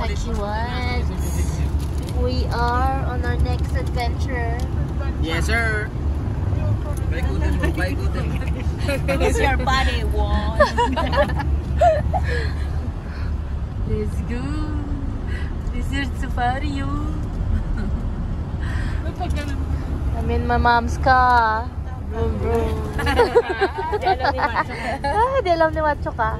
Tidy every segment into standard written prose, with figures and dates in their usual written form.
Tachiwan. We are on our next adventure. Yes, sir. Baikutin mo, baikutin mo. Who's your buddy, Juan? Let's go. This is safari, yo. I'm in my mom's car. Vroom, vroom. Di alam ni Macho ka.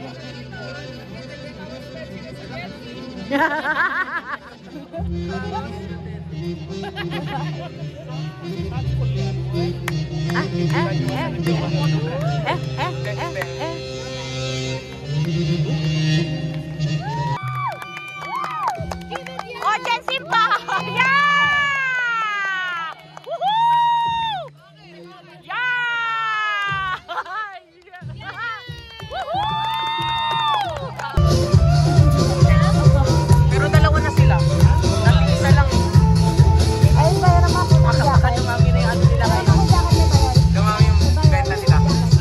Yeah. Oh, Jen Simba! Yeah! Woohoo! Yeah! Woohoo! Pero dalawa na sila. Dating isa lang. Ayun kaya naman po. Baka dumami na yung ano nila ngayon. Dumami yung benta nila.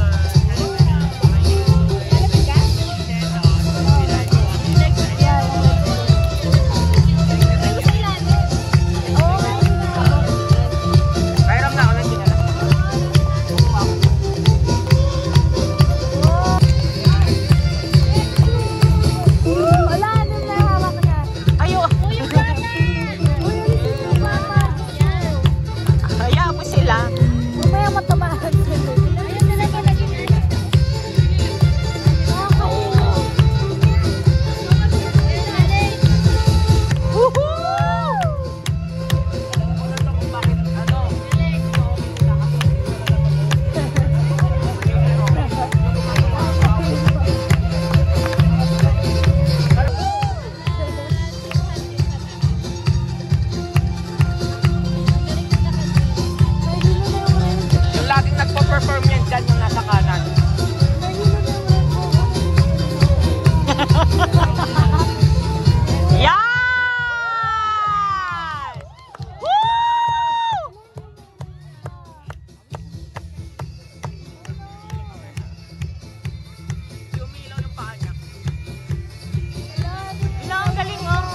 Mayroon na ako ng sinala. Wala, ano na hawak niya. Ayo! Kaya po sila. Mamaya matamaan sila. Ayun na lang lagi na. Yung laging nagpo-perform yan dyan yung nasa kanan. Yan! Woo! Lumilaw yung paa niya. Ang galing oh.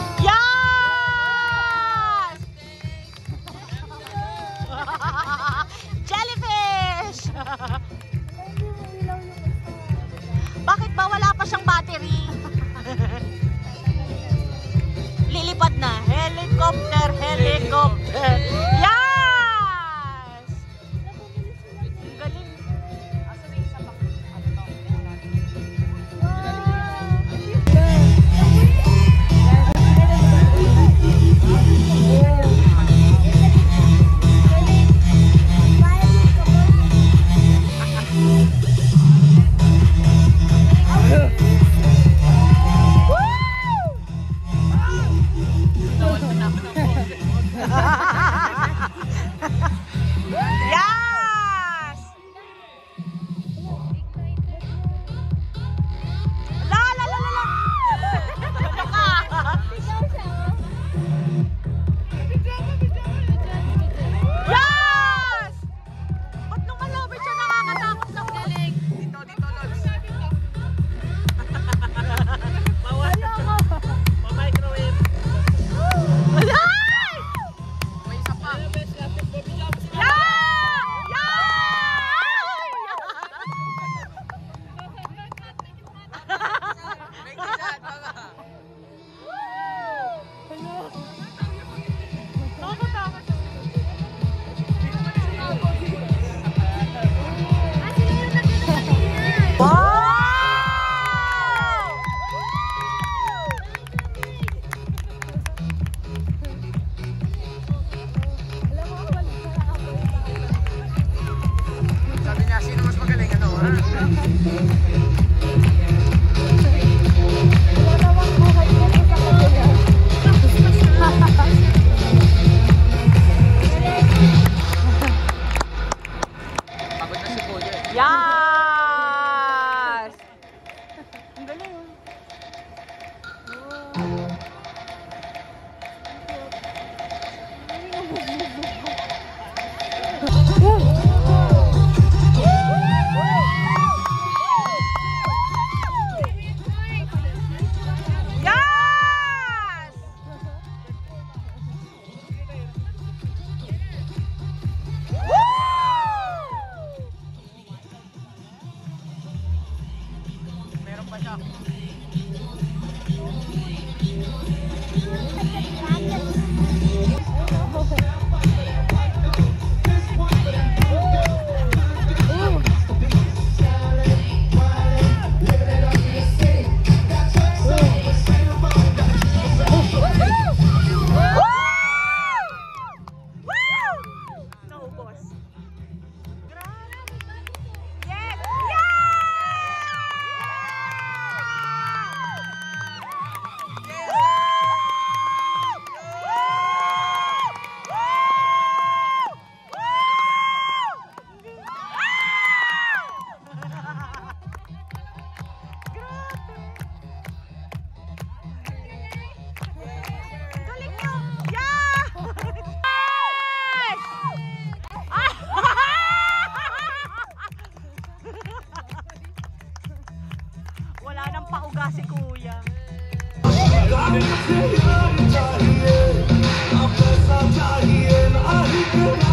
Yes! Jellyfish! Bakit ba wala pa siyang battery? Lilipad na. Helicopter, helicopter. Yes! Ang galing. Yes! La la la la la. Ano ka? Yes! Ba't lumalapit siya nakakatakot ng galing? Dito, Lods. Bawal. Ma-microwave. Ay! May isa pa. May isa, tama. Sabi niya, sino mas magaling? Ano? Pagod na si Kuya. Yes! Ang galing oh. Wala nang pauga si kuya. चाहिए, अब पैसा चाहिए, ना ही